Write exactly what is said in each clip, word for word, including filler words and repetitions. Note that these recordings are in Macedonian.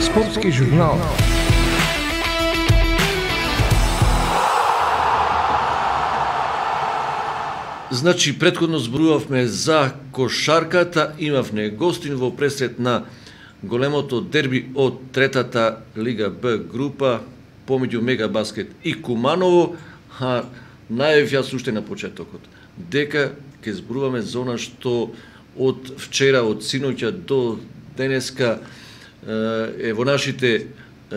Спортски журнал. Значи, претходно зборувавме за кошарката, имавме гостин во пресред на големото дерби од третата Лига Б група помеѓу Мегабаскет и Куманово, а најавив јас уште на почетокот дека ќе зборуваме за она што од вчера, од синоќа до денеска е во нашите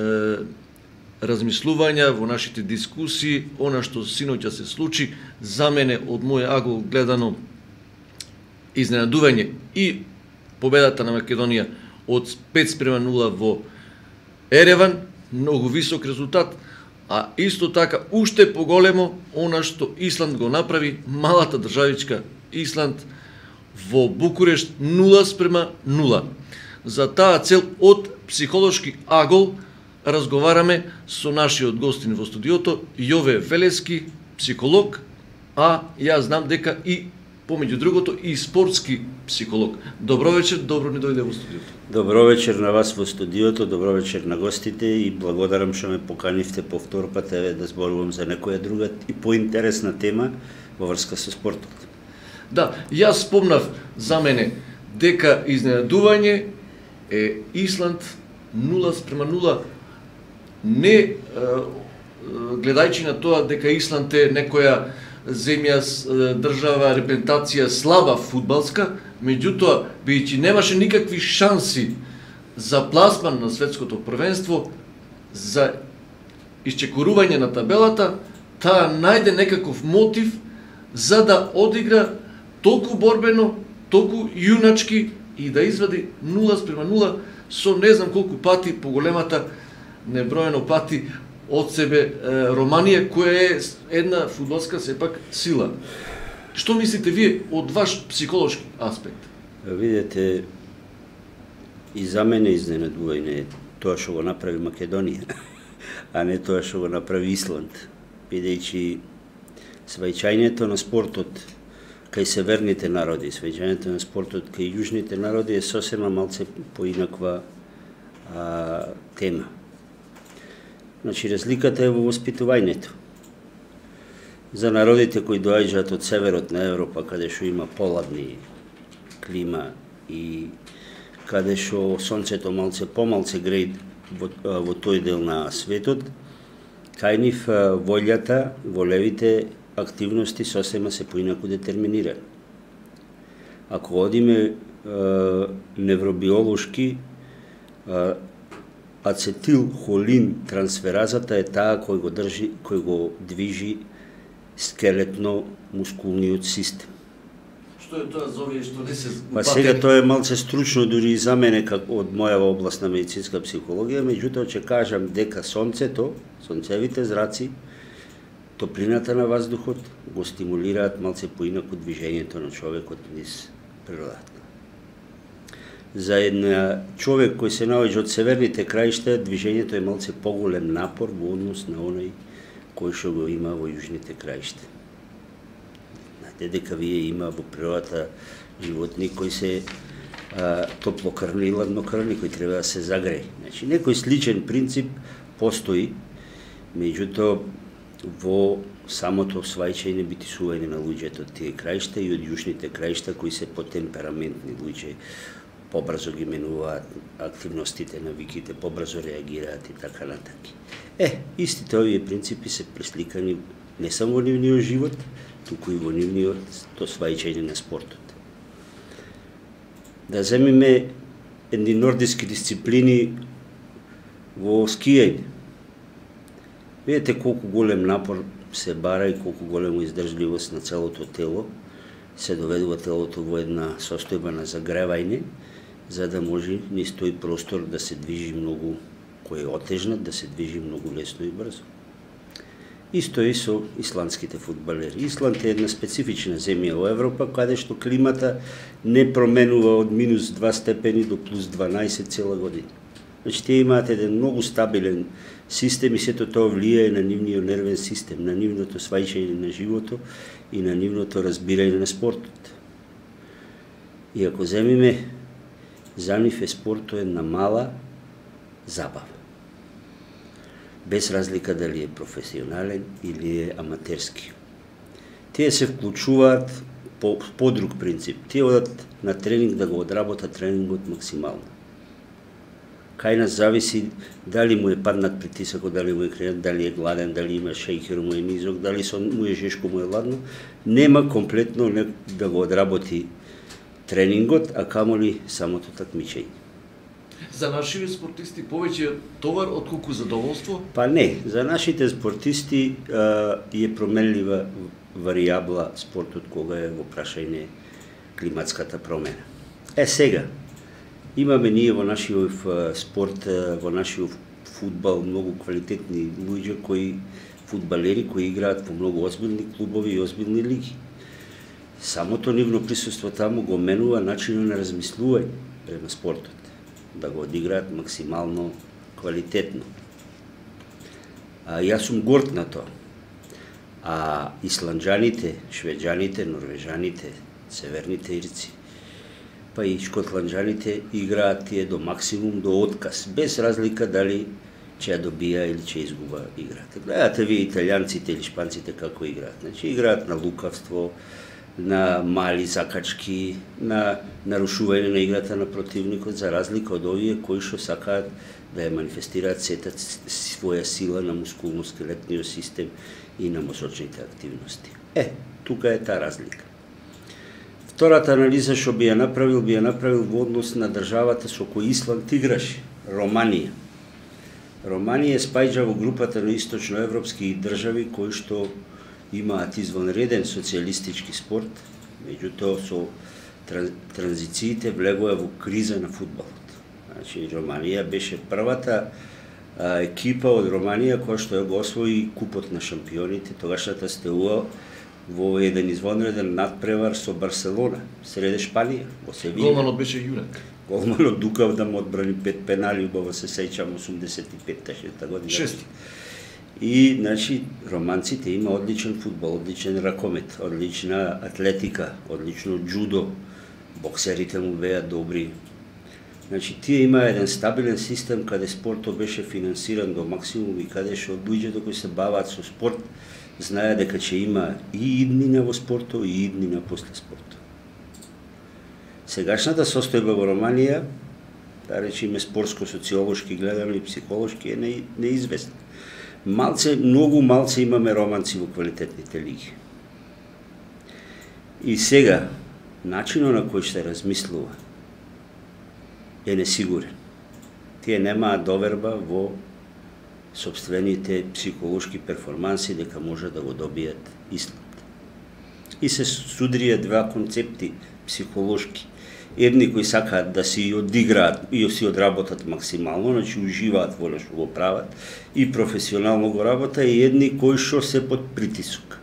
размислувања, во нашите дискусии, она што синоќа се случи, за мене од мој агол гледано изненадување и победата на Македонија од пет спрема нула во Ереван, многу висок резултат, а исто така уште поголемо она што Исланд го направи, малата државичка Исланд во Букурешт нула спрема нула. За таа цел од психолошки агол разговараме со нашиот гостин во студиото, Јове Велески, психолог, а јас знам дека и, помеѓу другото, и спортски психолог. Добро вечер, добро ни дојде во студиото. Добро вечер на вас во студиото, добро вечер на гостите и благодарам што ме поканивте повтор пат да зборувам за некоја друга и поинтересна тема во врска со спортот. Да, јас спомнав за мене дека изненадување е Исланд нула спрема нула, не гледајќи на тоа дека Исланд е некоја земја, држава, репрезентација слаба фудбалска, меѓутоа, бидејќи немаше никакви шанси за пласман на светското првенство, за исчекорување на табелата, таа најде некаков мотив за да одигра толку борбено, толку јуначки и да извади нула спрема нула со не знам колку пати поголемата, неброено пати од себе Романија, која е една фудбалска сепак сила. Што мислите вие од ваш психолошки аспект? Видете, и за мене изненадување тоа што го направи Македонија, а не тоа што го направи Исланд, бидејќи сваќањето на спортот кај северните народи, сваќањето на спортот кај јужните народи е сосема малце поинаква а, тема. Значи, разликата е во воспитувањето. За народите кои доаѓаат од северот на Европа, каде што има поладни клима и каде што сонцето малце помалце греј во, во тој дел на светот, кај нив волјата, волевите активности сосема се поинаку детерминирани. Ако одиме е, невробиолошки, е, ацетилхолин трансферазата е таа кој го држи, кој го движи скелетно-мускулниот систем. Што е тоа за овие што не се Па сега тоа е малце стручно дури и за мене как од мојава област на медицинска психологија, меѓутоа ќе кажам дека сонцето, сонцевите зраци, топлината на воздухот го стимулираат малце поинаку движењето на човекот низ природата. За една човек кој се наоѓа од северните краишта, движењето е малце поголем напор во однос на оној кој што го има во јужните краишта. Знаете дека вие има во природата животни кои се а, топлокрвни и ладнокрвни, кои треба да се загреј. Значи, некој сличен принцип постои, меѓутоа во самото свајчање битисување на луѓето од тие краишта и од јужните краишта кои се потемпераментни луѓе, побрзо ги менуваат активностите на виките, побрзо реагираат и така натаки. Е, истите овие принципи се пресликани не само во нивниот живот, туку и во нивниот свајчање на спортот. Да земиме едни нордиски дисциплини во скијање. Видете колку голем напор се бара и колку голема издржливост на целото тело се доведува телото во една состојба на загревање, за да може низ тој простор да се движи многу, кој е отежнат, да се движи многу лесно и брзо. Исто и со исландските фудбалери. Исланд е една специфична земја во Европа, каде што климата не променува од минус два степени до плюс дванаесет цела година. Значи, тие имаат еден многу стабилен систем и сето тоа влијае на нивниот нервен систем, на нивното свајчање на живото и на нивното разбирање на спортот. И ако земиме, за нив е спортот една мала забава. Без разлика дали е професионален или е аматерски. Тие се вклучуваат по, по друг принцип. Тие одат на тренинг да го одработат тренингот максимално. Кај нас зависи дали му е паднат притисакот, дали му е кренат, дали е гладен, дали има шејкер, му е низок, дали му е жешко, му е ладно. Нема комплетно да го одработи тренингот, а камоли самото такмичење. За нашите спортисти повеќе товар отколку задоволство? Па не, за нашите спортисти а, е променлива варијабла спортот кога е во прашање климатската промена. Е сега, имаме ние во нашиот спорт, во нашиот фудбал многу квалитетни луѓе кои фудбалери кои играат во многу озбилни клубови и озбилни лиги. Самото нивно присуство таму го менува начинот на размислување према спортот, да го одиграат максимално квалитетно. А, јас сум горд на тоа. А исланджаните, швеđаните, норвежаните, северните ирци, па и шкотланджаните играат тие до максимум, до отказ, без разлика дали ќе ја добија или ќе изгуба играта. Гледате ви италијанците или шпанците како играат. Значи играат на лукавство, на мали закачки, на нарушување на играта на противникот, за разлика од овие кои што сакаат да ја манифестираат сета своја сила на мускулно-скелетниот систем и на мозочните активности. Е, тука е таа разлика. Втората анализа што би ја направил, би ја направил во однос на државата со кој Исланд играше, Романија. Романија спаѓа во групата на источноевропски држави кои што имаат извонреден социјалистички спорт, меѓутоа со транзициите влегоа во криза на фудбалот. Значи, Романија беше првата а, екипа од Романија која што ја го освои купот на шампионите, тогашната Стеуа во еден извонреден надпревар со Барселона, среде Шпанија, во Севиља. Голманот беше јунак. Голманот дукав да му одбрани пет пенали, убаво се сеќам осумдесет и петта година. Шест. И, значи, романците има одличен фудбал, одличен ракомет, одлична атлетика, одлично джудо, боксерите му беа добри. Значи, тие има еден стабилен систем каде спортот беше финансиран до максимум и каде што луѓето кои се бават со спорт знае дека ќе има и иднина во спортот и иднина после спортот. Сегашната состојба во Романија, да речеме спортско-социолошки гледано и психолошки, е неизвестна. Малце, многу малце имаме романци во квалитетните лиги. И сега, начинот на кој се размислува е несигурен. Тие немаат доверба во собствените психолошки перформанси дека може да го добијат Исланд. И се судрија два концепти психолошки. Едни кои сакаат да си одиграат и си одработат максимално, значи уживаат во што го прават и професионално го работа, и едни кои што се под притисок.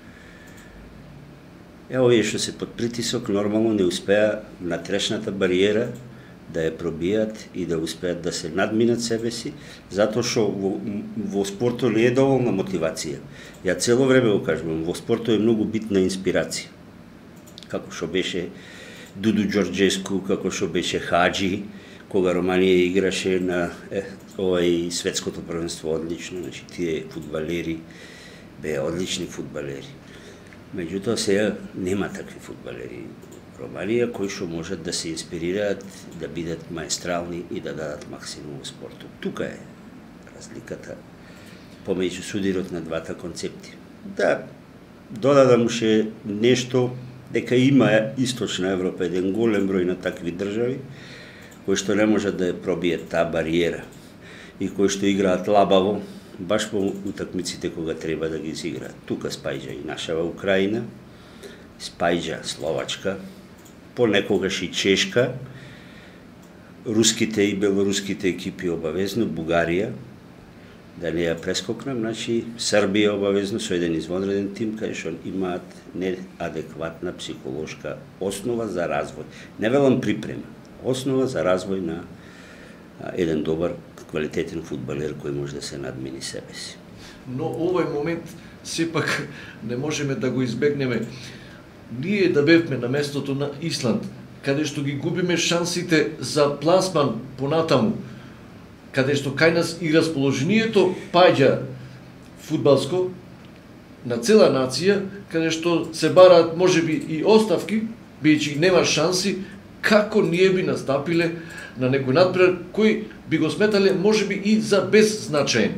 Е, овие што се под притисок нормално не успеа на трешната бариера да ја пробијат и да успеат да се надминат себе си, затоа што во, во спортот не е доволна мотивација. Ја цело време го кажувам, во спортот е многу битна инспирација. Како што беше Дуду Ѓорџеску, како што беше Хаджи, кога Романија играше на е, овај светското првенство одлично, значи тие фудбалери беа одлични фудбалери. Меѓутоа сега нема такви фудбалери во Романија кои што можат да се инспирираат, да бидат маестрални и да дадат максимум во спортот. Тука е разликата помеѓу судирот на двата концепти. Да додадам уште нешто, дека има Источна Европа еден голем број на такви држави кои што не можат да ја пробијат таа бариера и кои што играат лабаво баш по утакмиците кога треба да ги изиграат. Тука спаѓа и нашава Украина, спаѓа Словачка, понекогаш и Чешка, руските и белоруските екипи обавезно, Бугарија, да не ја прескокнам, значи Србија обавезно со еден извонреден тим кај што имаат неадекватна психолошка основа за развој. Не велам припрема, основа за развој на еден добар квалитетен фудбалер кој може да се надмини себе си. Но овој момент сепак не можеме да го избегнеме. Ние да бевме на местото на Исланд, каде што ги губиме шансите за пласман понатаму, каде што кај нас и расположението паѓа фудбалско на цела нација, каде што се бараат можеби и оставки, бидејќи нема шанси, како ние би настапиле на некој надпревар кој би го сметале можеби и за беззначаен.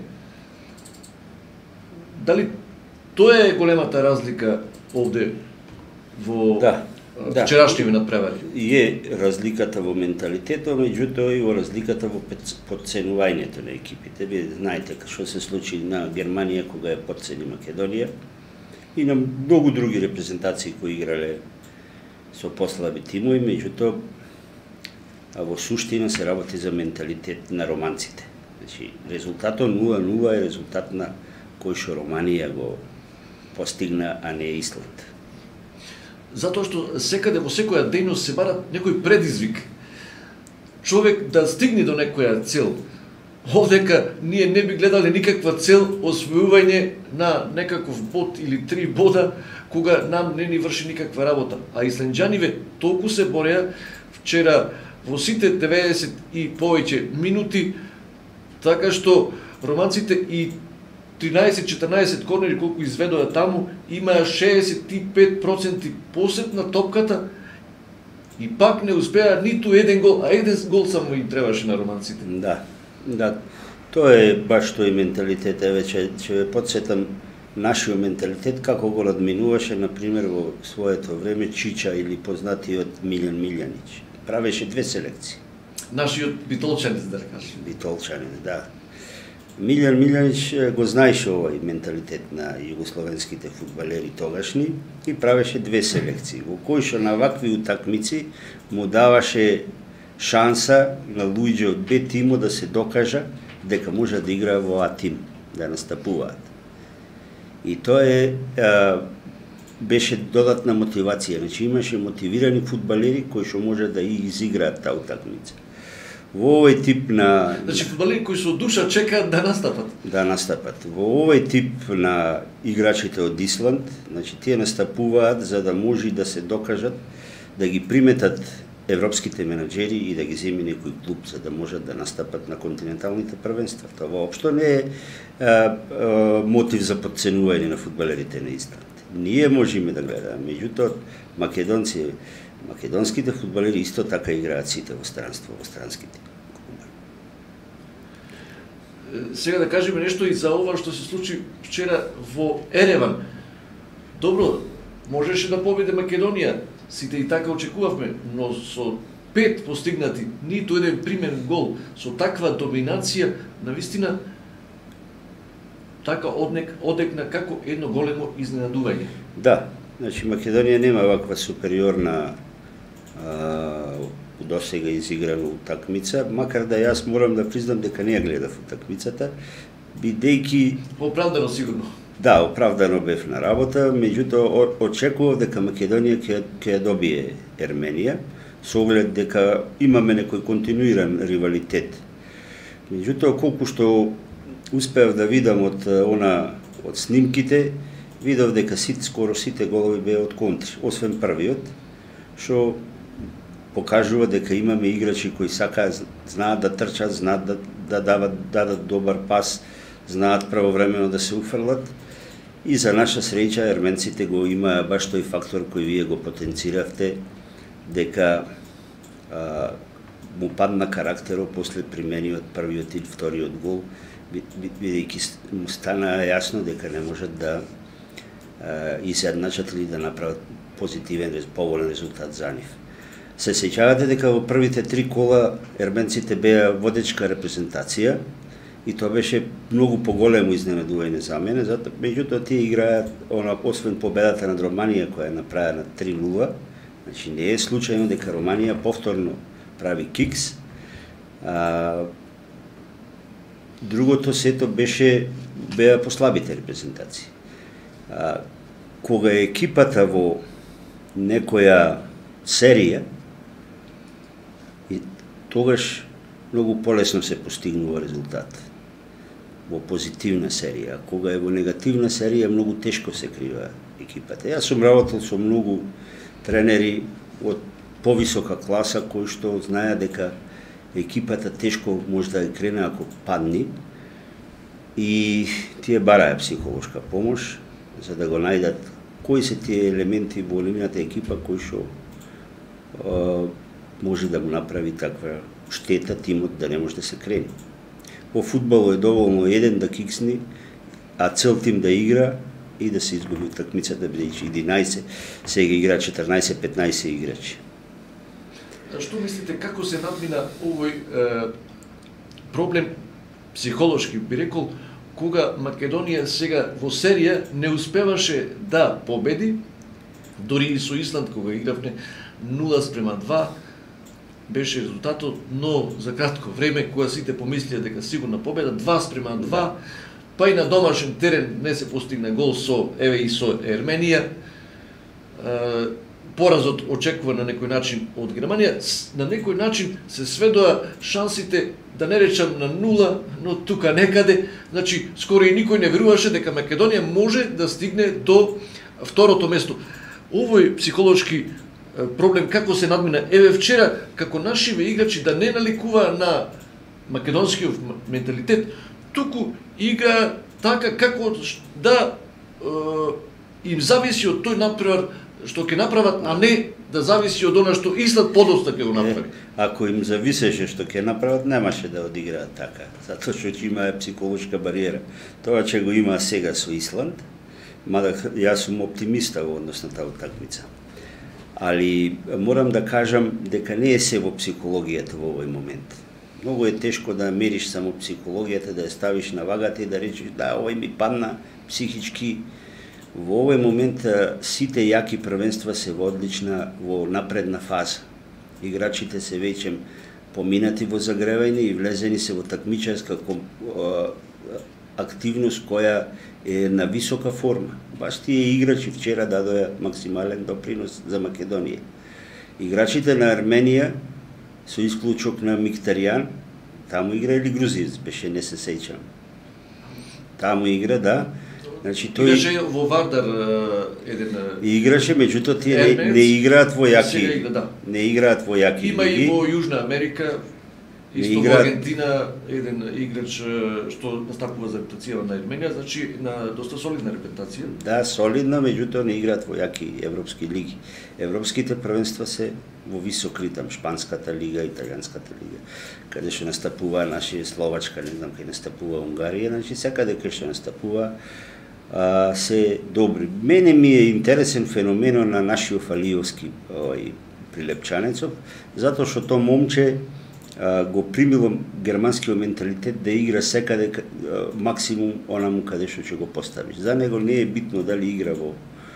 Дали тоа е големата разлика овде во да, да. вчерашните надпревари? Е разликата во менталитетот, меѓутоа и во разликата во подценувањето на екипите. Вие знаете што се случи на Германија кога ја подцени Македонија и на многу други репрезентации кои играле со послаби тимови, меѓутоа а во суштина се работи за менталитет на романците. Значи, резултатот нула нула е резултат на кој што Романија го постигна, а не Исланд. Затоа што секаде во секоја дејност се бара некој предизвик. Човек да стигне до некоја цел. Овдека ние не би гледале никаква цел освојување на некаков бод или три бода, кога нам не ни врши никаква работа. А исландјаниве толку се бореа вчера во сите деветдесет и повеќе минути, така што романците и тринаесет-четрнаесет корнери колку изведоа таму, имаа шеесет и пет проценти посет на топката и пак не успеа ниту еден гол, а еден гол само им требаше на романците. Да, да. Тоа е баш тој менталитет, веќе ќе ве потсетам нашиот менталитет како го надминуваше на пример во своето време Чича или познатиот Милјан Милјанич. Правеше две селекции. Нашиот битолчанец, да кажем. Битолчанец, да. Милјан Милјанич го знаеше овој менталитет на југословенските фудбалери тогашни и правеше две селекции, во кои што на вакви утакмици му даваше шанса на луѓе од Б тимо да се докажа дека може да игра во А тим, да настапуваат. И тоа е, а, беше додатна мотивација, значи имаше мотивирани фудбалери кои што може да и изиграат таа утакмица. Во овој тип на... Значи фудбалери кои со душа чекаат да настапат. Да настапат. Во овој тип на играчите од Исланд, значи тие настапуваат за да може да се докажат, да ги приметат европските менаџери и да ги земи некој клуб за да можат да настапат на континенталните првенства. Тоа воопшто не е а, а, мотив за подценување на фудбалерите на Исланд. Ние можеме да гледаме, меѓутоа македонци, македонските фудбалери исто така играат сите во странство, во странските клубови. Сега да кажеме нешто и за ова што се случи вчера во Ереван. Добро, можеше да победи Македонија, сите и така очекувавме, но со пет постигнати, ниту еден примен гол, со таква доминација, навистина така однек, одекна како едно големо изненадување. Да, значи Македонија нема ваква супериорна а, досега изиграна утакмица, макар да јас морам да признам дека не ја гледав утакмицата, бидејќи... Оправдано сигурно. Да, оправдано бев на работа, меѓутоа очекував дека Македонија ќе ќе добие Ерменија, со оглед дека имаме некој континуиран ривалитет. Меѓутоа колку што успеав да видам од она од снимките, видов дека сите скоро сите голови беа од контри, освен првиот, што покажува дека имаме играчи кои сакаат, знаат да трчат, знаат да, да дават дадат добар пас, знаат правовремено да се уфрлат. И за наша среќа ерменците го имаа баш тој фактор кој вие го потенциравте, дека а, му падна карактерот после примениот првиот и вториот гол, бидејќи му стана јасно дека не можат да а, изедначат или да направат позитивен, поволен резултат за нив. Се сеќавате дека во првите три кола ерменците беа водечка репрезентација и тоа беше многу поголемо изненадување за мене, затоа меѓутоа тие играат она освен победата над Романија која е направена три нула, значи не е случајно дека Романија повторно прави кикс. А, другото сето беше беа послабите репрезентации. А, кога е екипата во некоја серија, и тогаш многу полесно се постигнува резултат во позитивна серија. Кога е во негативна серија, многу тешко се крива екипата. Јас сум работел со многу тренери од повисока класа кои што знаеа дека екипата тешко може да ја крене ако падни и тие бараја психолошка помош за да го најдат кои се тие елементи во нивната екипа кои што може да го направи таква штета тимот да не може да се крени. Во фудбалот е доволно еден да киксни, а цел тим да игра и да се изгуби такмицата, бидејќи единаесет, сега игра четрнаесет-петнаесет играчи. Што мислите, како се надмина овој е, проблем психолошки, би рекол, кога Македонија сега во серија не успеваше да победи, дори и со Исланд кога игравне нула спрема два, беше резултатот, но за кратко време, кога сите помислија дека сигурна победа, два спрема два, па и на домашен терен не се постигна гол со, еве и со Ерменија, поразот очекува на некој начин од Германија, на некој начин се сведоа шансите, да не речам на нула, но тука некаде, значи скоро и никој не веруваше дека Македонија може да стигне до второто место. Овој психолошки проблем како се надмина, еве вчера како нашиве играчи да не наликува на македонскиот менталитет, туку игра така како да е, им зависи од тој напревар што ќе направат, а не да зависи од она што Исланд подоста ќе го направи. Ако им зависеше што ќе направат, немаше да одиграат така, затоа што ќе има психолошка бариера. Тоа ќе го има сега со Исланд, мада јас сум оптимиста во однос на таа утакмица. Али морам да кажам дека не е се во психологијата во овој момент. Многу е тешко да мериш само психологијата, да ја ставиш на вагата и да речеш да, овој ми падна психички. Во овој момент сите јаки првенства се во одлична, во напредна фаза. Играчите се веќе поминати во загревање и влезени се во такмичарска активност која е на висока форма. Баш тие играчи вчера дадоа максимален допринос за Македонија. Играчите на Арменија, со исклучок на Михтарјан, таму игра или грузиец, беше, не се сеќам. Таму игра, да. Значи тој играше во Вардар еден играше, меѓутоа тие не, не играат во јаки. Игра, да. Не играат во јаки. Има и во Јужна Америка, исто во Аргентина еден играч што настапува за репутација на Арменија, значи на доста солидна репутација. Да, солидна, меѓутоа не играат во јаки европски лиги. Европските првенства се во висок ритам, шпанската лига, италијанската лига, каде што настапува наши Словачка, не знам кај настапува Унгарија, значи секаде кај што настапува а, се добри. Мене ми е интересен феноменот на нашиот Фалиовски овај Прилепчанецов, затоа што тоа момче а, го примило германскиот менталитет да игра секаде а, максимум онаму каде што ќе го поставиш. За него не е битно дали игра во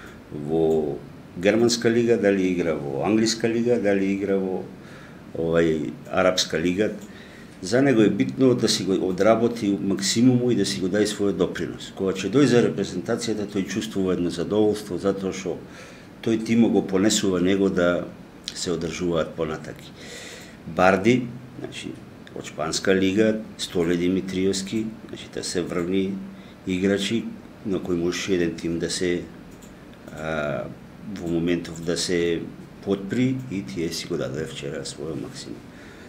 во германска лига, дали игра во англиска лига, дали игра во овај арапска лига. За него е битно да си го одработи максимуму и да си го даде својот допринос. Кога ќе дојде за репрезентацијата, тој чувствува едно задоволство, затоа што тој тимо го понесува него да се одржуваат понатаки. Барди, значи, од шпанска лига, Столе Димитриевски, значи, да се врвни играчи на кои може еден тим да се а, во моментов да се подпри и тие си го даде вчера својот максимум.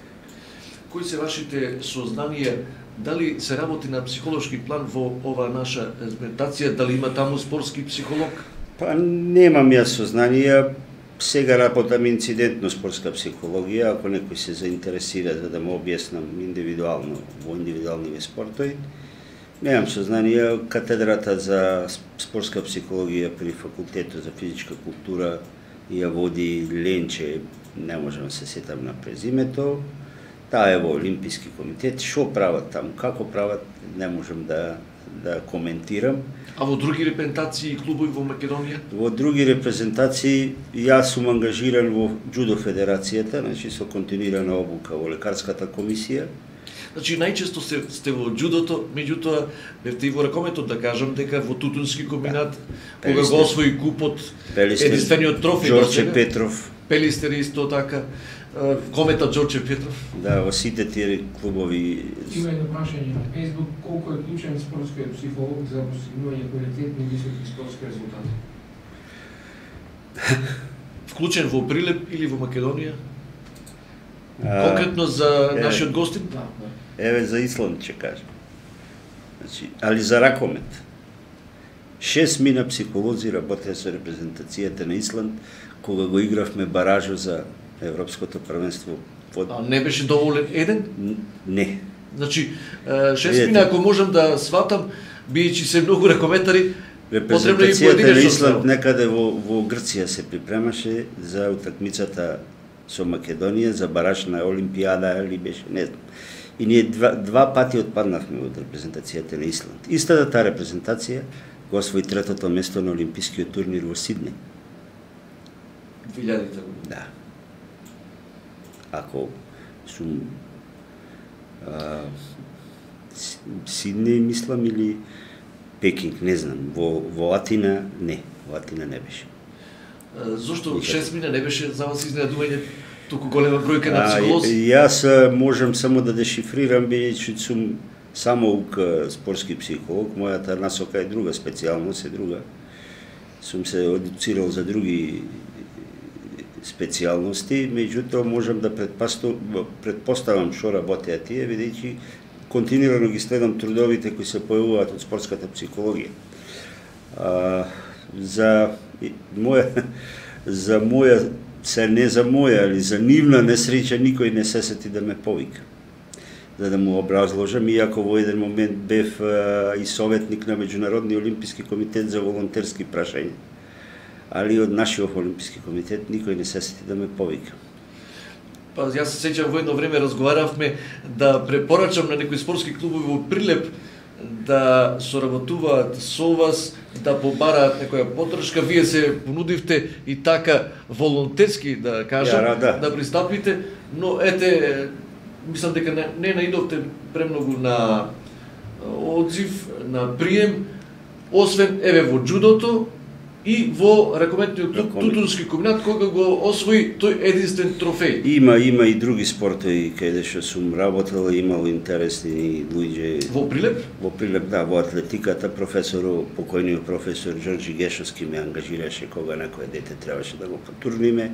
Кои се вашите сознанија, дали се работи на психолошки план во ова наша репрезентација, дали има таму спортски психолог? Па немам јас сознанија, сега работам инцидентно спортска психологија, ако некој се заинтересира за да му објаснам индивидуално во индивидуални спортови. Немам сознанија, катедрата за спортска психологија при факултетот за физичка култура ја води Ленче, не можам да се сетам на презимето. Таа е во Олимписки комитет, што прават таму, како прават, не можам да да коментирам. А во други репрезентации и клубови во Македонија? Во други репрезентации јас сум ангажиран во Џудо федерацијата, значи со континуирана обука во лекарската комисија. Значи најчесто сте, сте во џудото, меѓутоа бевте и во ракометот, да кажам дека во Тутунски комбинат, да. Кога го освои купот, единствениот трофеј Ѓорче Петров. Пелистер исто така, кометот Ѓорче Петров. Да, во сите тие клубови. Има едно прашање на Facebook, колку е клучен спортскиот психолог за постигнување квалитетни и високи спортски резултати? Вклучен во Прилеп или во Македонија? Конкретно за е, нашиот гостин? Да, да. Еве за Исланд ќе кажам. Значи, али за ракомет. Шест мина психолози работеа со репрезентацијата на Исланд кога го игравме баражо за Европското првенство. А не беше доволен еден? Не. Значи, шест мина, ако можам да сватам, бијќи се многу ракометари, репрезентацијата на Исланд некаде во, во Грција се припремаше за утакмицата со Македонија, за бараж на Олимпијада или беше, не знам. И ние два, два пати отпаднавме од репрезентацијата на Исланд. Истата таа репрезентација го освои третото место на Олимпискиот турнир во Сиднеј. двилјадите година. Да. Ако сум а, Сиднеј мислам или Пекинг, не знам. Во, во Атина не, во Атина не беше. Зошто шест мина не беше за вас изненадување толку голема бројка на психолози? Јас можам само да дешифрирам, бидејќи сум самоук спортски психолог, мојата насока е друга, специјалност е друга. Сум се едуцирал за други специјалности, меѓутоа можам да предпоставам што работеа тие, бидејќи континуирано ги следам трудовите кои се појавуваат од спортската психологија. А, за моја за моја се не за моја, али за нивна несреќа никој не се сети да ме повика. За да му образложам, иако во еден момент бев а, и советник на Меѓународни олимписки комитет за волонтерски прашања. Али од нашиот олимписки комитет никој не се сети да ме повика. Па јас се сеќавам во едно време разговаравме да препорачам на некои спортски клубови во Прилеп да соработуваат со вас, да побараат некоја поддршка. Вие се понудивте и така волонтерски, да кажам, Ја, да. да пристапите, но ете, мислам дека не, не наидовте премногу на одзив, на прием, освен еве во джудото и во ракометниот клуб Ракомет. Тутунски комбинат, кога го освои тој единствен трофеј. Има, има и други спортови каде што сум работел, имал интересни луѓе. Во Прилеп? Во Прилеп, да, во атлетиката, професор, покојниот професор Ѓорџи Гешовски ме ангажираше кога некое дете требаше да го потурниме.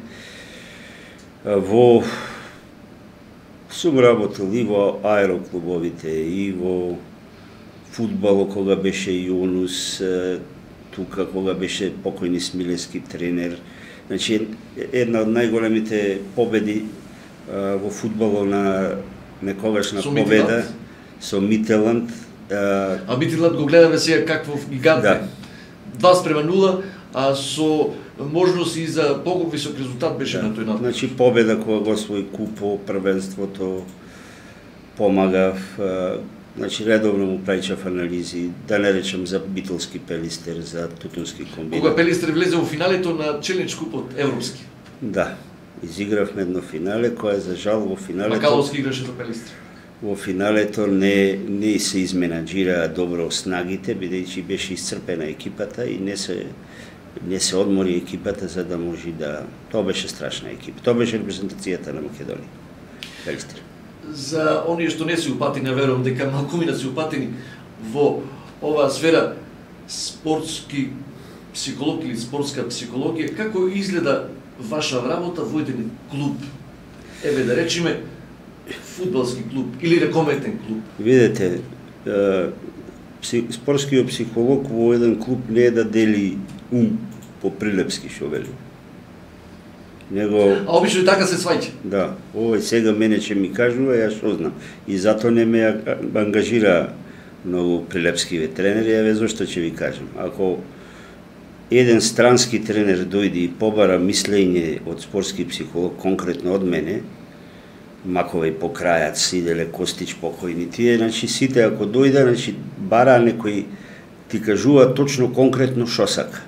Во сум работел и во аероклубовите, и во фудбало кога беше Јунус, тука кога беше покојни Смилевски тренер. Значи, една од најголемите победи а, во фудбало на некогашна Со победа Митиланд. со Мителанд. А, А Митиланд го гледаме сега каков гигант е. Да. два спрема нула, а со можност и за висок резултат беше да. на тој натпред. Значи, победа кога го освои купо, првенството, помагав. А, Значи, редовно му праќав анализи, да не речем за Битолски Пелистер, за Тутунски комбинат. Кога Пелистер влезе во финалето на Челендж купот европски. Да, изигравме едно финале, кое за жал во финалето... Макаловски играше за Пелистер. Во финалето не, не се изменаџираа добро снагите, бидејќи беше исцрпена екипата и не се, не се одмори екипата за да може да... Тоа беше страшна екипа. Тоа беше репрезентацијата на Македонија. Пелистер. За оние што не се упатени, верувам дека малкумина се упатени во оваа сфера спортски психолог или спортска психологија, како изгледа ваша работа во еден клуб? Еве да речеме фудбалски клуб или ракометен клуб. Видете, спортскиот психолог во еден клуб не е да дели ум по прилепски, што вели. Него... А обично и така се сваќа. Да, овој сега мене ќе ми кажува, ја што знам. И затоа не ме ангажира многу прилепскиве тренери, еве зашто ќе ви кажам. Ако еден странски тренер дојде и побара мислење од спортски психолог, конкретно од мене, Маковеј Покрајац, Сиделе Костич покојни, тие, значи сите ако дојде, значи бара некој ти кажува точно конкретно што сака.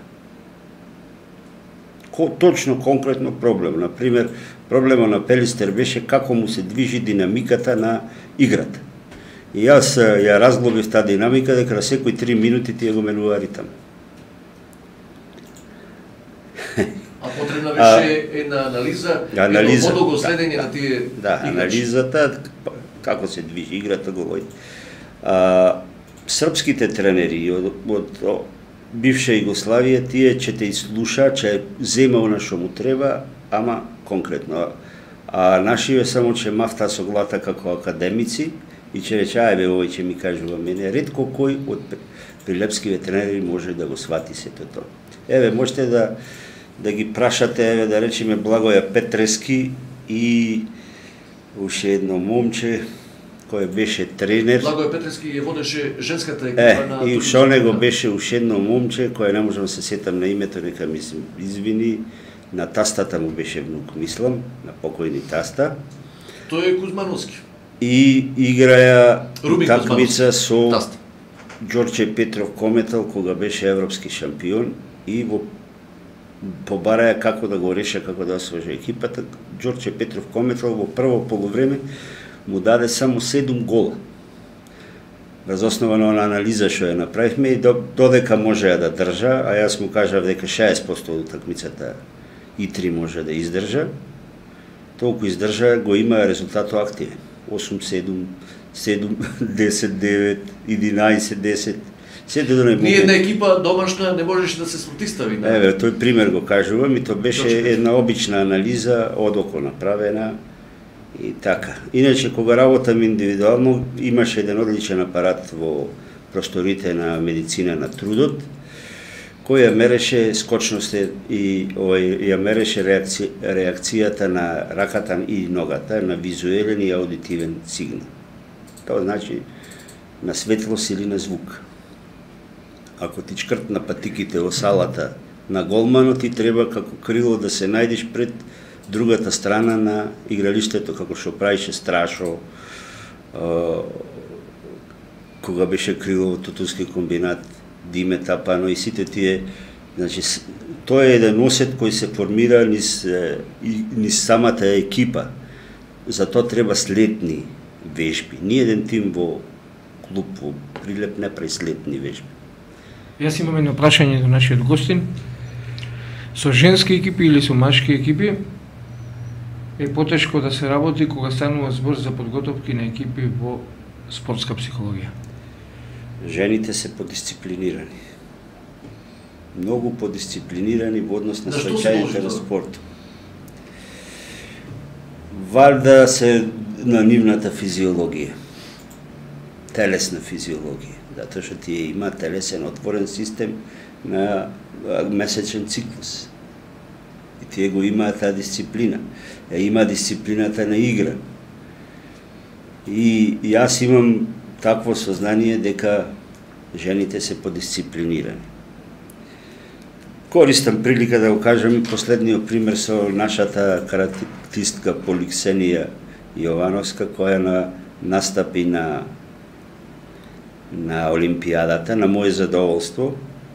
Точно конкретно проблем. Например, проблема на Пелистер беше како му се движи динамиката на играта. И јас ја разглобив таа динамика дека на секои три минути тие го менува ритам. А потребна беше една анализа, анализа, едно подолго следење на тие да, играчи. анализата, како се движи играта, го води. А, српските тренери од, од, од бивша Југославија, тие ќе те изслуша, ќе зема она што му треба, ама конкретно. А нашиве само че мафта со глата како академици и че рече, ајбе, овој ќе ми кажува мене. Ретко кој од прилепскиве тренери може да го свати сето тоа. Еве, можете да да ги прашате, еве, да речеме Благоја Петрески и уште едно момче кој беше тренер. Благоја Петрески ја водеше женската екипа е, на... И уште него беше уште едно момче кој не можам да се сетам на името, нека ми се извини, на тастата му беше внук, мислам, на покојни таста. Тој е Кузмановски. И играја Руби такмица со таста. Ѓорче Петров Кометал, кога беше европски шампион и во побараја како да го реша, како да сложи екипата. Ѓорче Петров Кометал во прво полувреме му даде само седум гола. Врз основа на анализа што ја направивме и додека можеа да држа, а јас му кажав дека шеесет проценти од утакмицата и три може да издржа, толку издржа, го има резултатот активен. осум седум, седум, десет девет, единаесет десет. Сете до нај Ние една екипа домашна не можеше да се спротистави на... Еве, тој пример го кажувам и тоа беше една обична анализа, одоко направена и така. Иначе, кога работам индивидуално, имаше еден одличен апарат во просторите на медицина на трудот, кој ја мереше скочноста и овој ја мереше реакци, реакцијата на раката и ногата на визуелен и аудитивен сигнал. Тоа значи на светлост или на звук. Ако ти чкртна патиките во салата на голманот, ти треба како крило да се најдеш пред другата страна на игралиштето, како што правише Страшо, кога беше крило во Тутунски комбинат, Диме Тапано и сите тие, значи тоа е еден осет кој се формира низ, низ самата екипа. За тоа треба слетни вежби. Ни еден тим во клуб во Прилеп не прави слетни вежби. Јас имам едно прашање до нашиот гостин. Со женски екипи или со машки екипи е потешко да се работи кога станува збор за подготовки на екипи во спортска психологија? Жените се подисциплинирани. Многу подисциплинирани во однос на случајите на спорт. Валда се на нивната физиологија. Телесна физиологија. Затоа што тие има телесен отворен систем на месечен циклус. И тие го имаат таа дисциплина. Е, има дисциплината на игра. И јас имам такво сознание дека жените се подисциплинирани. Користам прилика да го кажам и последниот пример со нашата каратистка Поликсенија Јовановска, која на настапи на на Олимпијадата, на моје задоволство.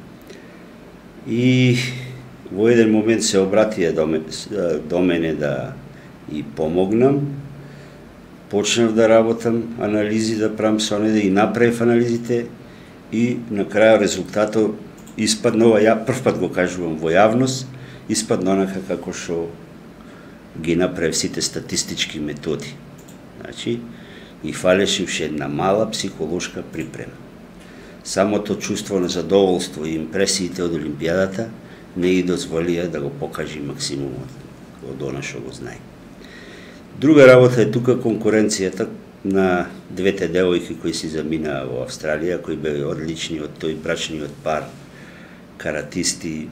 И во еден момент се обратија до мене, до мене да и помогнам. Почнав да работам, анализи да правам со неде и направив анализите и на крај резултатот испаднува, ја прв пат го кажувам во јавност, испадна онака како што ги направив сите статистички методи. Значи, и фалеше уште една мала психолошка припрема. Самото чувство на задоволство и импресиите од Олимпијадата не ги дозволија да го покажи максимумот од она што го знае. Друга работа е тука конкуренцијата на двете девојки кои си заминаа во Австралија, кои беа одлични од тој брачниот пар каратисти.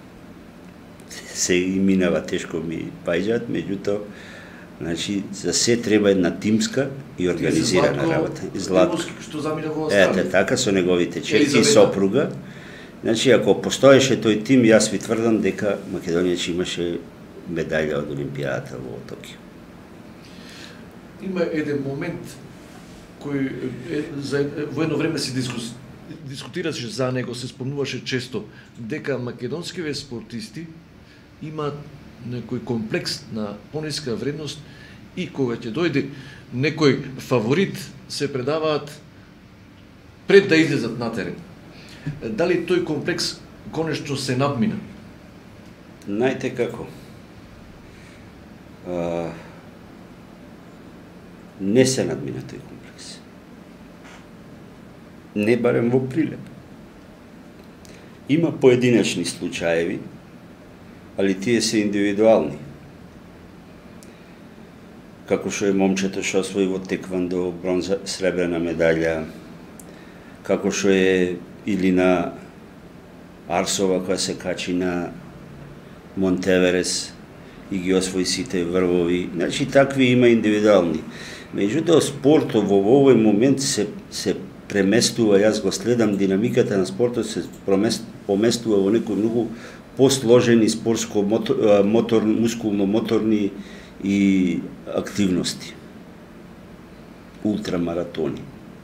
Се и минава тешко ми паѓаат, меѓутоа, значи, за се треба една тимска и организирана работа. Златко, што замина во Австралија. Ете, така, со неговите черки и сопруга. Значи, ако постоеше тој тим, јас ви тврдам дека Македонија ќе имаше медаља од Олимпијадата во Токио. Има еден момент кој е, за, во едно време се дискус, дискутираше за него, се спомнуваше често, дека македонскиве спортисти имаат некој комплекс на пониска вредност и кога ќе дојде некој фаворит, се предаваат пред да излезат на терен. Дали тој комплекс конечно се надмина? Знаете како? А, не се надмина тој комплекс. Не барем во Прилеп. Има поединечни случаеви, али тие се индивидуални. како што е момчето што освои во теквандо бронза, сребрена медалја, како што е Илина Арсова која се качи на Монтеверес и ги освои сите врвови. Значи такви има индивидуални. Меѓутоа спортот во овој момент се се преместува, јас го следам динамиката на спортот се поместува во некои многу посложени спортско мотор, мотор мускулно моторни и активности. Ултрамаратони.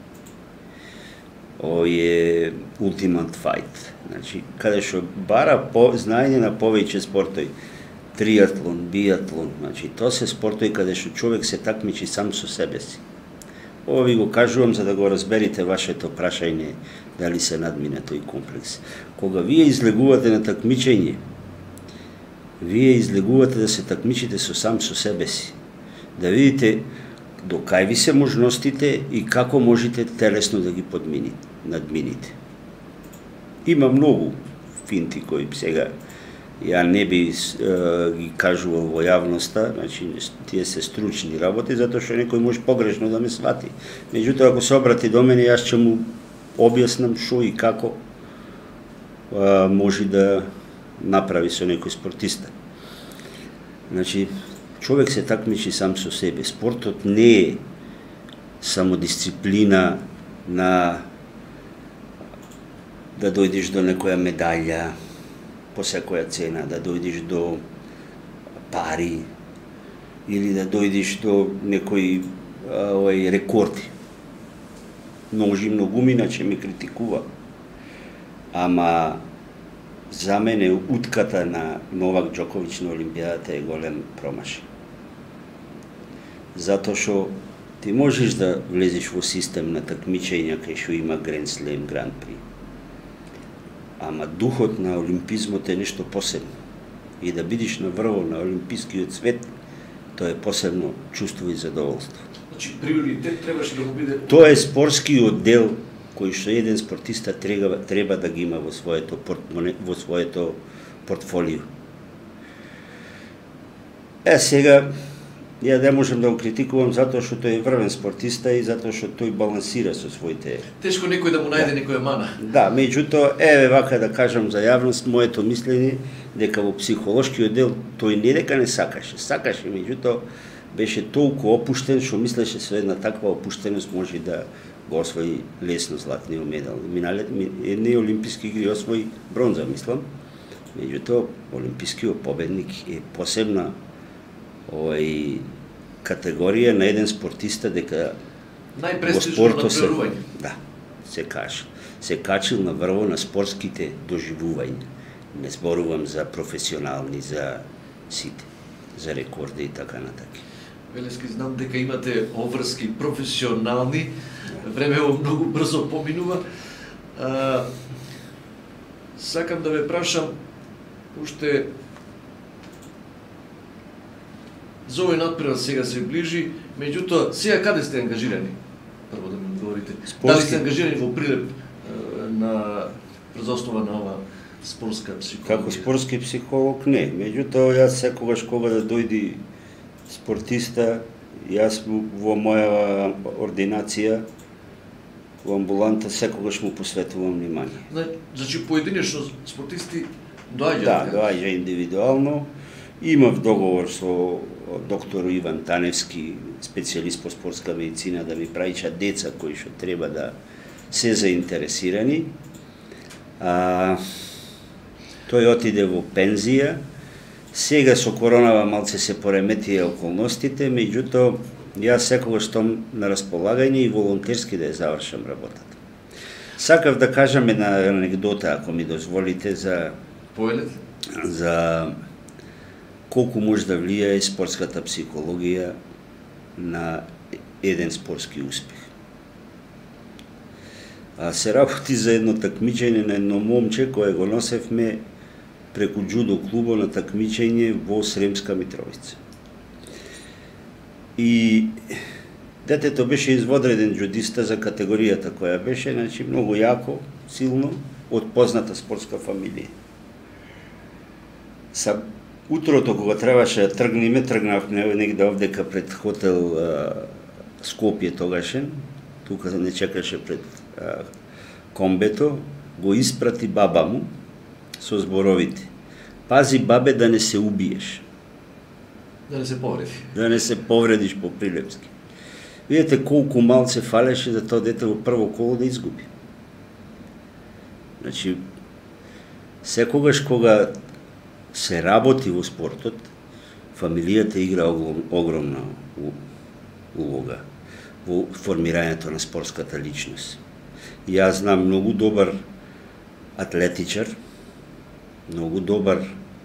Овој е Ultimate Fight. Значи, каде што бара по, знаење на повеќе спортови. Триатлон, биатлон, значи, тоа се спортови каде што човек се такмичи сам со себе си. Ово ви го кажувам за да го разберите вашето прашање дали се надмине тој комплекс. Кога вие излегувате на такмичење, вие излегувате да се такмичите со сам со себе си. Да видите до кај ви се можностите и како можете телесно да ги подмините, надмините. Има многу финти кои сега ја не би е, ги кажувал во јавноста, значи тие се стручни работи, затоа што некој може погрешно да ме свати. Меѓутоа, ако се обрати до мене, јас ќе му објаснам што и како е, може да направи со некој спортиста. Значи, човек се такмичи сам со себе. Спортот не е само дисциплина на да дојдеш до некоја медалја по секоја цена, да дојдеш до пари или да дојдеш до некои овој рекорди. Множи многумина ќе ме критикува. Ама за мене утката на Новак Џоковиќ на Олимпијадата е голем промашај. Затоа што ти можеш да влезеш во систем на такмичења кај што има Гранд Слем, Гранд При. Ама духот на олимпизмот е нешто посебно. И да бидиш на врво на олимпискиот свет, тоа е посебно чувство и задоволство. Значи, приоритет требаше да го биде... Тоа е спортскиот дел кој што еден спортиста треба, треба да ги има во своето, во своето портфолио. Е, сега, ја не можам да го критикувам затоа што тој е врвен спортиста и затоа што тој балансира со своите... Тешко некој да му најде да. некоја мана. Да, меѓутоа, еве вака да кажам за јавност, моето мислење дека во психолошкиот дел тој не дека не сакаше, сакаше, меѓутоа беше толку опуштен што мислеше со една таква опуштеност може да го освои лесно златниот медал. Минале едни олимписки игри освои бронза, мислам. Меѓутоа, олимпискиот победник е посебна овој категорија на еден спортиста дека најпрестижно надпреварување. Да, се каже. Се качил на врво на спортските доживувања. Не зборувам за професионални, за сите, за рекорди и така натака. Велески, знам дека имате обврски професионални, времево многу брзо поминува. А, сакам да ве прашам, уште за овој надпревар сега се ближи, меѓутоа, сега каде сте ангажирани? Прво да ми одговорите. Спортски... Дали сте ангажирани во прилеп на врз основа на ова спортска психологија? Како спортски психолог не, меѓутоа јас секогаш кога да дојди спортиста, јас во моја ординација во амбуланта секогаш му посветувам внимание. Значи поединечно спортисти доаѓаат? Да, доаѓа индивидуално. Имав договор со доктор Иван Таневски, специјалист по спортска медицина, да ми праќа деца кои што треба да се заинтересирани. А, тој отиде во пензија. Сега со коронава малце се пореметија околностите, меѓутоа јас секогаш стом на располагање и волонтерски да ја завршам работата. Сакав да кажам една анегдота, ако ми дозволите, за Поелет? за колку може да влијае спортската психологија на еден спортски успех. А се работи за едно такмичење на едно момче кое го носевме преку џудо клубо на такмичење во Сремска Митровица. И детето беше изводреден џудиста за категоријата која беше, значи многу јако, силно, од позната спортска фамилија. Са Утрото кога требаше да тргнеме, тргнавме негде овдека пред хотел а, Скопје тогашен, тука не чекаше пред а, комбето, го испрати баба му со зборовите: пази, бабе, да не се убиеш. Да не се повреди. Да не се повредиш по прилепски. Видете колку малце фалеше за тоа дете во прво коло да изгуби. Значи, секогаш кога се работи во спортот, фамилијата игра огромна улога во формирањето на спортската личност. И јас знам многу добар атлетичар, многу добар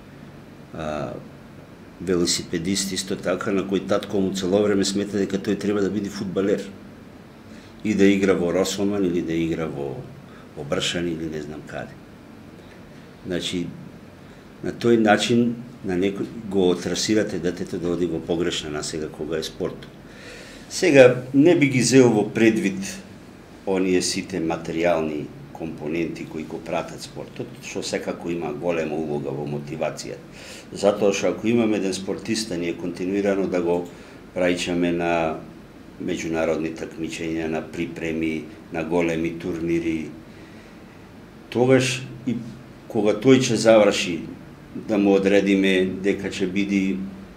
а, велосипедист исто така, на кој татко му цело време смета дека тој треба да биде фудбалер и да игра во Росоман или да игра во, во Бршан или не знам каде. Значи, на тој начин на некој го трасирате детето да оди во погрешна насега кога е спорт. Сега не би ги зел во предвид оние сите материјални компоненти кои го пратат спортот, што секако има голема улога во мотивација. Затоа што ако имаме еден спортиста, ние континуирано да го праќаме на меѓународни такмичења, на припреми, на големи турнири, тогаш и кога тој ќе заврши, да му одредиме дека ќе биде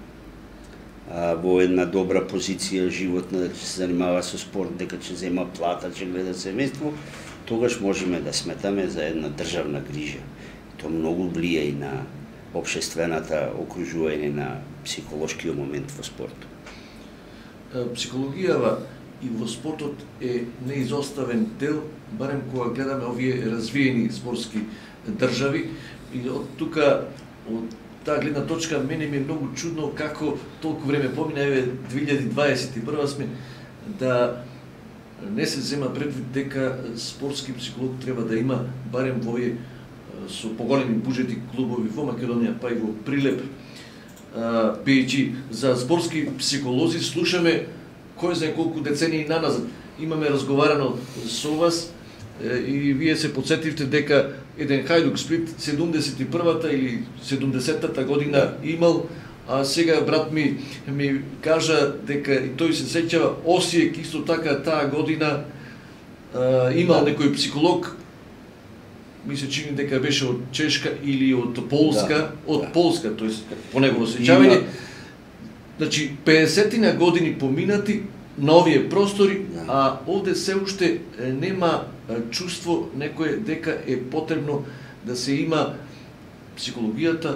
а, во една добра позиција животна, дека ќе се занимава со спорт, дека ќе зема плата, ќе гледа семејство, тогаш можеме да сметаме за една државна грижа. Тоа многу влија и на општествената окружување на психолошкиот момент во спортот. Психологијава и во спортот е неизоставен дел, барем кога гледаме овие развиени спортски држави. И од тука, од таа гледна точка, мене ми е многу чудно како толку време помина, еве две илјади дваесет и прва сме, да не се зема предвид дека спортски психолог треба да има барем во овие со поголеми буџети клубови во Македонија, па и во Прилеп, пејќи за спортски психолози слушаме кој знае колку децении наназад. Имаме разговарано со вас и вие се подсетивте дека еден Хајдук Сплит седумдесет и првата или седумдесеттата година имал, а сега брат ми ми кажа дека и тој се сеќава Осијек исто така таа година а, имал некој психолог, ми се чини дека беше од Чешка или од Полска, да, од да. Полска, тоест по негово сеќавање. Има... Значи педесетина години поминати на овие простори, да. А овде се уште нема чувство некое дека е потребно да се има психологијата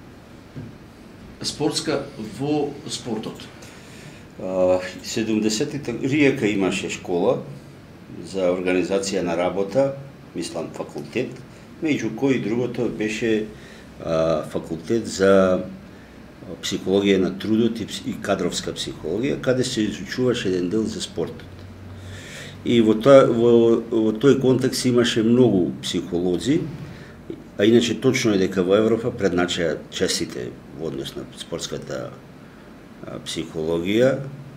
спортска во спортот. седумдесетите Риека имаше школа за организација на работа, мислам факултет, меѓу кои другото беше а, факултет за психологија на трудот и кадровска психологија, каде се изучуваше еден дел за спортот. И во, тоа, во, во тој контекст имаше многу психолози, а иначе точно е дека во Европа предначеа честите во однос на спортската а, психологија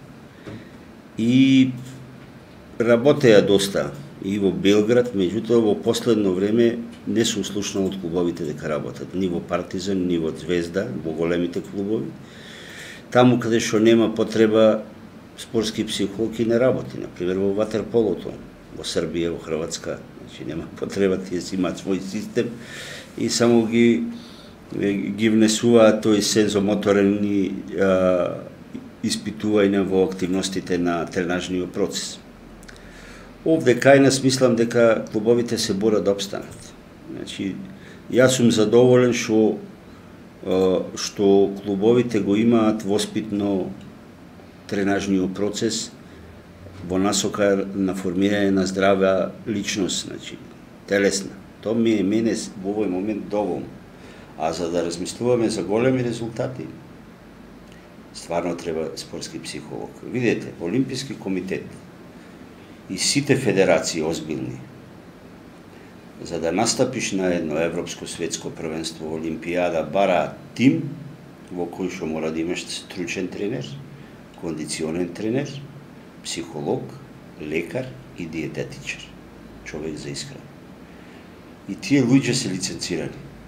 и работеа доста и во Белград, меѓутоа во последно време не сум слушнал од клубовите дека работат, ни во Партизан, ни во Звезда, во големите клубови. Таму каде што нема потреба спортски психолог и не работи, например во ватерполото, во Србија, во Хрватска, значи нема потреба, тие си имаат свој систем и само ги ги внесуваат тој сензомоторни а, испитувања во активностите на тренажниот процес. Овде кај нас мислам дека клубовите се борат да обстанат. Значи, јас сум задоволен што што клубовите го имаат воспитно тренажниот процес во насока на формирање на здрава личност, значи телесна. Тоа ми е мене во овој момент доволно. А за да размислуваме за големи резултати, стварно треба спортски психолог. Видете, Олимписки комитет и сите федерации озбилни, за да настапиш на едно европско светско првенство, Олимпијада, бара тим во кој што мора да имаш стручен тренер, кондиционен тренер, психолог, лекар и диететичар, човек за исхрана. И тие луѓе се лиценцирани.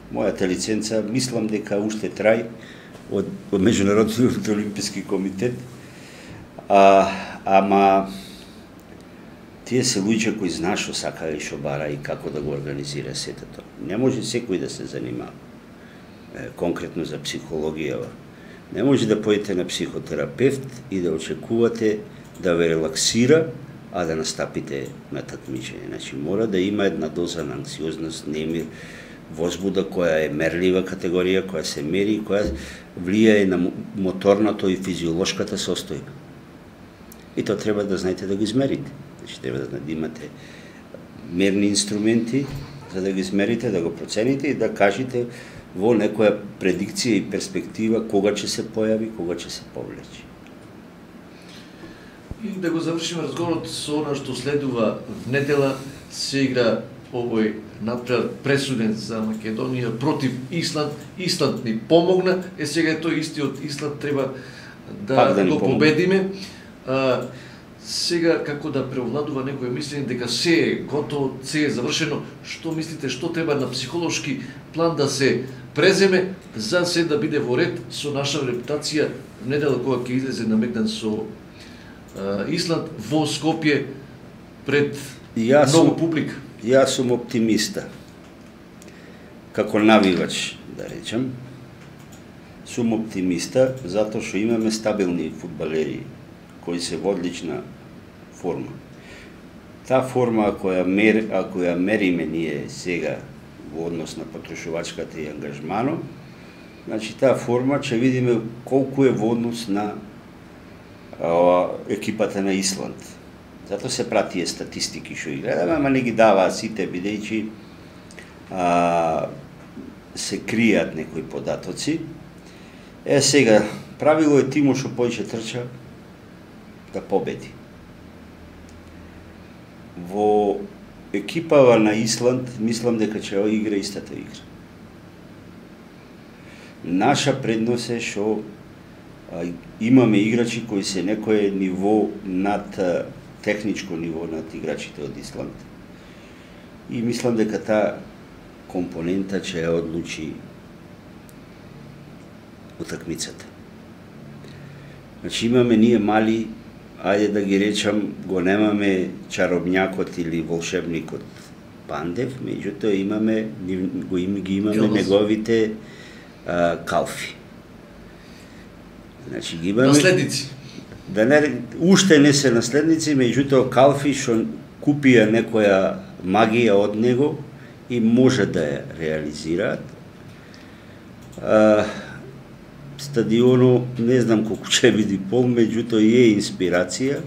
Мојата лиценца, мислам дека уште трај од, од Меѓународниот олимписки комитет, а, ама тие се луѓе кои знаат што сака и што бара и како да го организира сето тоа. Не може секој да се занимава е, конкретно за психологија. Не може да појдете на психотерапевт и да очекувате да ве релаксира, а да настапите на такмичење. Значи мора да има една доза на анксиозност, немир, возбуда која е мерлива категорија, која се мери и која влијае на моторното и физиолошката состојба. И тоа треба да знаете да го измерите. Значи треба да имате мерни инструменти за да го измерите, да го процените и да кажете во некоја предикција и перспектива кога ќе се појави, кога ќе се повлече. И да го завршиме разговорот со она што следува в недела, се игра овој напред пресуден за Македонија против Исланд. Исланд ни помогна, е сега е тој истиот Исланд треба да, да го победиме. А, сега како да преовладува некој мислење дека се е готово, се е завршено, што мислите, што треба на психолошки план да се преземе за се да биде во ред со наша репутација в недела кога ќе излезе на Мегдан со а, Исланд во Скопје пред многу публика? Јас сум оптимиста. Како навивач, да речем, сум оптимиста затоа што имаме стабилни фудбалери кои се во одлична форма. Таа форма која мер, ако ја мериме ние сега во однос на потрошувачката и ангажмано, значи таа форма ќе видиме колку е во однос на а, екипата на Исланд. Затоа се прати статистики што ги гледаме, ама не ги даваа сите, бидејќи а, се кријат некои податоци. Е, сега, правило е тимот што повеќе трча да победи. Во екипава на Исланд, мислам дека ќе игра истата игра. Наша предност е што имаме играчи кои се некое ниво над техничко ниво над играчите од Исланд. И мислам дека таа компонента ќе ја одлучи утакмицата. Значи имаме ние мали, ајде да ги речам, го немаме чаробњакот или волшебникот Пандев, меѓутоа имаме го им, ги имаме Елос. Неговите а, калфи. Значи ги имаме наследници. Да не, уште не се наследници, меѓутоа калфи што купија некоја магија од него и може да ја реализираат. А, стадиону не знам колку ќе биде пол, меѓутоа е инспирација.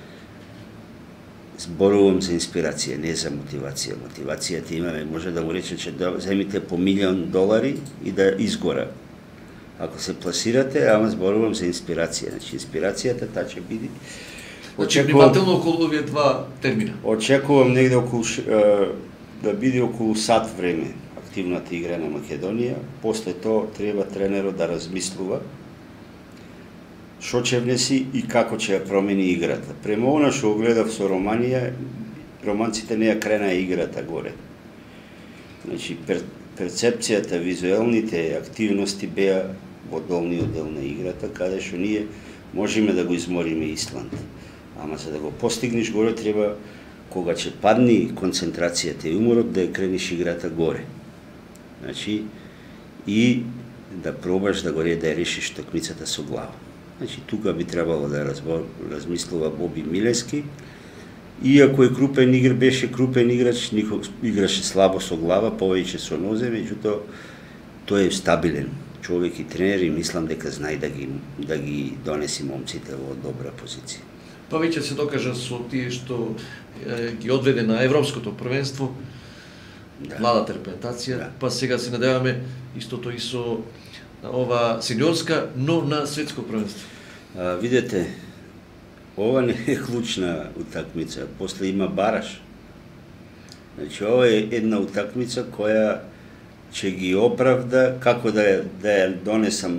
Зборувам за инспирација, не за мотивација. Мотивацијата имаме, може да му рече че да земите по милион долари и да изгора. Ако се пласирате, ама зборувам за инспирација. Значи инспирацијата таа ќе биде. Значи внимателно околу овие два термина. Очекувам негде околу да биде околу сат време активната игра на Македонија. После тоа треба тренерот да размислува што ќе внеси и како ќе ја промени играта. Према она што гледав со Романија, романците не ја кренаа играта горе. Значи пер, перцепцијата, визуелните активности беа во долниот дел на играта, каде што ние можеме да го измориме Исланд. Ама за да го постигнеш горе треба кога ќе падни концентрацијата и уморот да ја крениш играта горе. Значи и да пробаш да го да ја решиш такмицата со глава. Значи тука би требало да разбор, размислува Боби Милески. Иако е крупен играч, беше крупен играч, никог играше слабо со глава, повеќе со нозе, меѓутоа тој е стабилен човек и тренер и мислам дека знае да ги да ги донеси момците во добра позиција. Па веќе се докажа со тие што е, ги одведе на европското првенство, да. Младата репрезентација, да. Па сега се надеваме истото и со ова сениорска, но на светско првенство. А, видете, ова не е клучна утакмица, после има бараш. Значи ова е една утакмица која ќе ги оправда, како да да ја донесам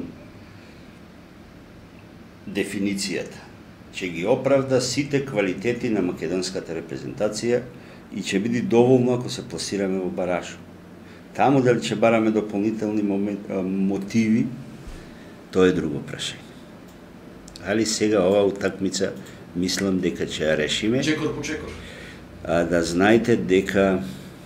дефиницијата. Ќе ги оправда сите квалитети на македонската репрезентација и ќе биде доволно ако се пласираме во барашо. Таму дали ќе бараме дополнителни момент, мотиви, тоа е друго прашање. Али сега ова утакмица мислам дека ќе ја решиме. Чекор по чекор. А да знаете дека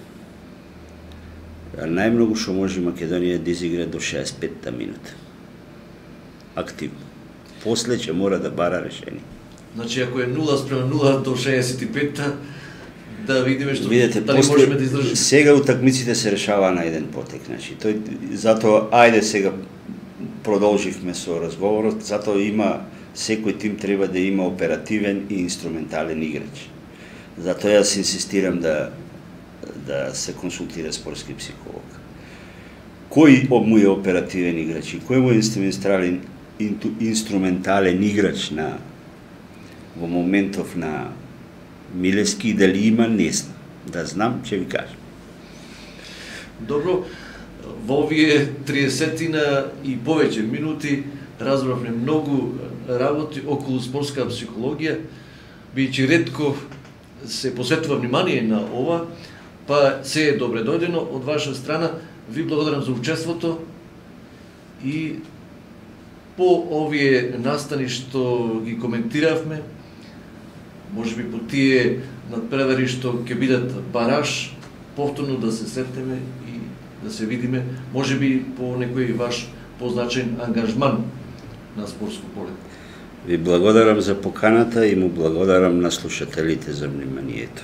најмногу што може Македонија да изигра до шеесет и петта минута. Активно. После ќе мора да бара решение. Значи ако е нула спрема нула до шеесет и петта, да видиме што Видете, дали после, можеме да издржиме. Сега утакмиците се решаваа на еден потек, значи тој затоа ајде сега продолживме со разговорот, затоа има секој тим треба да има оперативен и инструментален играч. Затоа јас инсистирам да да се консултира спортски психолог. Кој му е оперативен играч и кој му е инструментален инструментален играч на во моментов на Милевски, дали има, не знам. Да знам, ќе ви кажам. Добро, во овие триесетина и повеќе минути разбравме многу работи околу спортска психологија, бидејќи ретко се посветува внимание на ова, па се е добре дојдено од ваша страна. Ви благодарам за учеството и по овие настани што ги коментиравме, може би по тие надпревари што ќе бидат бараж, повторно да се сетнеме и да се видиме, може би по некој ваш позначен ангажман на спортско поле. Ви благодарам за поканата и му благодарам на слушателите за вниманието.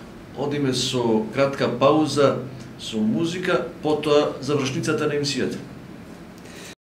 Одиме со кратка пауза со музика, потоа завршницата на емисијата.